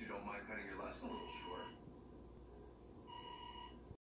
you don't mind cutting your lesson a little short.